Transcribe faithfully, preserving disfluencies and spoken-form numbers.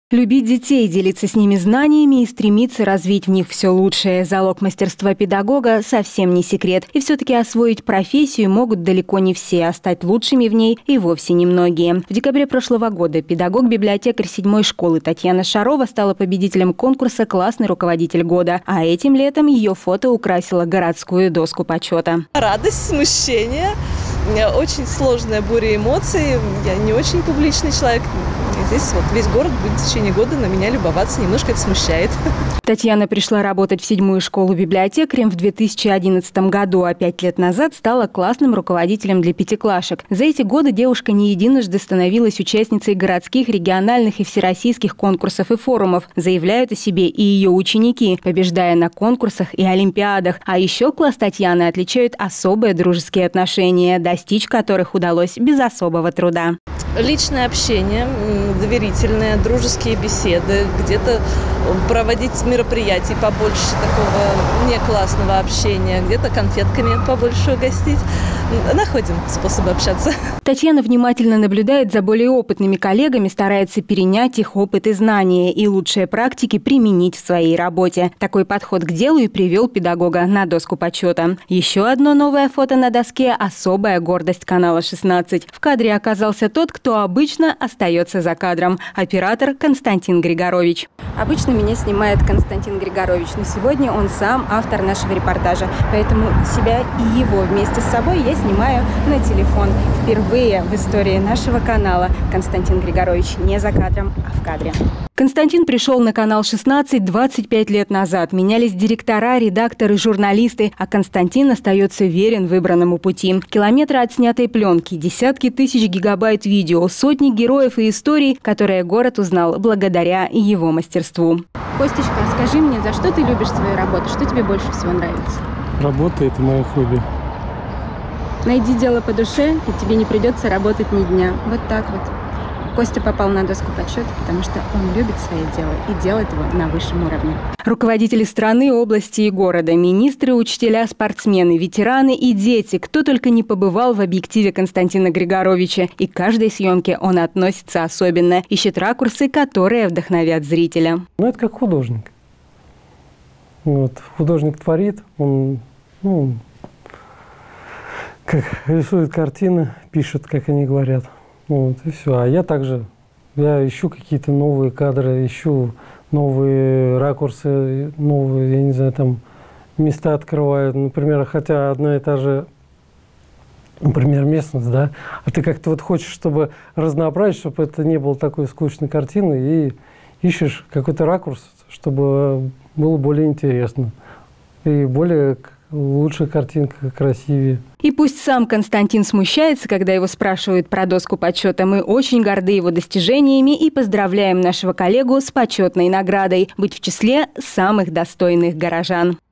Любить детей, делиться с ними знаниями и стремиться развить в них все лучшее. Залог мастерства педагога совсем не секрет. И все-таки освоить профессию могут далеко не все, а стать лучшими в ней и вовсе немногие. В декабре прошлого года педагог-библиотекарь седьмой школы Татьяна Шарова стала победителем конкурса «Классный руководитель года». А этим летом ее фото украсило городскую доску почета. Радость, смущение, очень сложная буря эмоций. Я не очень публичный человек. Здесь вот весь город будет в течение года на меня любоваться, немножко это смущает. Татьяна пришла работать в седьмую школу библиотекарем в две тысячи одиннадцатом году, а пять лет назад стала классным руководителем для пятиклашек. За эти годы девушка не единожды становилась участницей городских, региональных и всероссийских конкурсов и форумов. Заявляют о себе и ее ученики, побеждая на конкурсах и олимпиадах. А еще класс Татьяны отличают особые дружеские отношения, достичь которых удалось без особого труда. Личное общение, доверительные, дружеские беседы, где-то проводить мероприятий побольше такого неклассного общения, где-то конфетками побольше угостить. Находим способы общаться. Татьяна внимательно наблюдает за более опытными коллегами, старается перенять их опыт и знания и лучшие практики применить в своей работе. Такой подход к делу и привел педагога на доску почета. Еще одно новое фото на доске – особая гордость канала шестнадцать. В кадре оказался тот, кто обычно остается за кадром – оператор Константин Григорович. Обычно меня снимает Константин Григорович, но сегодня он сам автор нашего репортажа, поэтому себя и его вместе с собой я снимаю на телефон. Впервые в истории нашего канала Константин Григорович не за кадром, а в кадре. Константин пришел на канал шестнадцать двадцать пять лет назад. Менялись директора, редакторы, журналисты, а Константин остается верен выбранному пути. Километры отснятой пленки, десятки тысяч гигабайт видео, сотни героев и историй, которые город узнал благодаря его мастерству. Костечка, скажи мне, за что ты любишь свою работу? Что тебе больше всего нравится? Работа – это мое хобби. Найди дело по душе, и тебе не придется работать ни дня. Вот так вот. Костя попал на доску почета, потому что он любит свое дело и делает его на высшем уровне. Руководители страны, области и города, министры, учителя, спортсмены, ветераны и дети. Кто только не побывал в объективе Константина Григоровича. И к каждой съемке он относится особенно. Ищет ракурсы, которые вдохновят зрителя. Ну, это как художник. Вот. Художник творит, он ну, как рисует картины, пишет, как они говорят. Вот, и все. А я также, я ищу какие-то новые кадры, ищу новые ракурсы, новые, я не знаю, там, места открываю. Например, хотя одна и та же, например, местность, да, а ты как-то вот хочешь, чтобы разнообразить, чтобы это не было такой скучной картины, и ищешь какой-то ракурс, чтобы было более интересно и более лучшая картинка, красивее. И пусть сам Константин смущается, когда его спрашивают про доску почета, мы очень горды его достижениями и поздравляем нашего коллегу с почетной наградой – быть в числе самых достойных горожан.